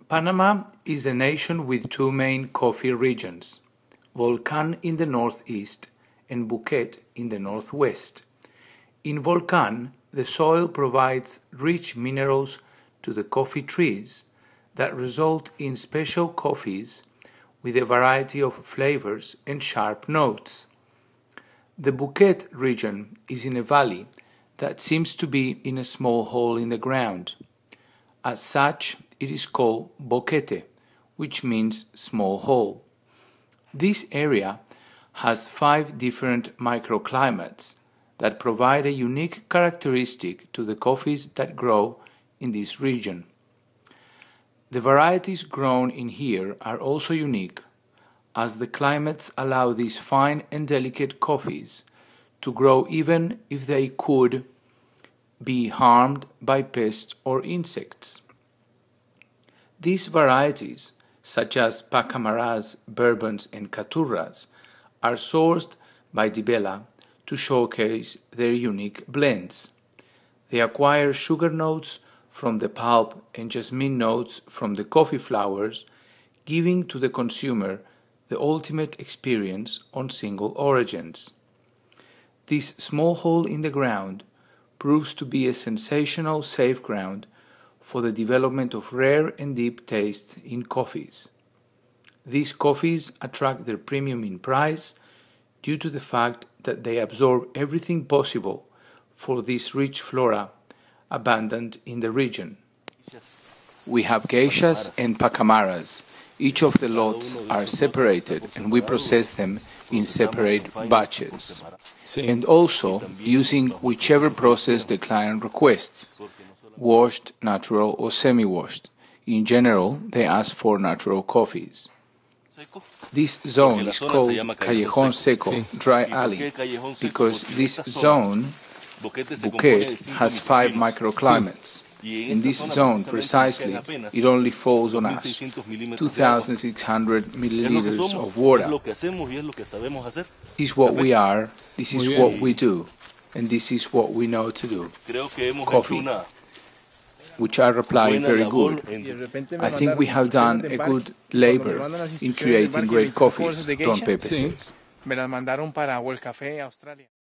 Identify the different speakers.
Speaker 1: Panama is a nation with two main coffee regions, Volcan in the northeast and Bukit in the northwest. In Volcan, the soil provides rich minerals to the coffee trees that result in special coffees with a variety of flavors and sharp notes. The Bukit region is in a valley that seems to be in a small hole in the ground. As such, it is called boquete, which means small hole. This area has 5 different microclimates that provide a unique characteristic to the coffees that grow in this region. The varieties grown in here are also unique, as the climates allow these fine and delicate coffees to grow even if they could be harmed by pests or insects. These varieties, such as Pacamaras, Bourbons, and Caturras, are sourced by Dibella to showcase their unique blends. They acquire sugar notes from the pulp and jasmine notes from the coffee flowers, giving to the consumer the ultimate experience on single origins. This small hole in the ground proves to be a sensational safe ground for the development of rare and deep tastes in coffees. These coffees attract their premium in price due to the fact that they absorb everything possible for this rich flora abundant in the region. We have geishas and pacamaras. Each of the lots are separated and we process them in separate batches. And also using whichever process the client requests, washed, natural or semi-washed. In general, they ask for natural coffees. This zone is called Callejón Seco, dry alley, because this zone, Bukit, has 5 microclimates. In this zone, precisely, it only falls on us, 2,600 milliliters of water. This is what we are, this is what we do, and this is what we know to do. Coffee. Which I reply very good. I think we have done a good labor in creating great coffees, Don Pepe says.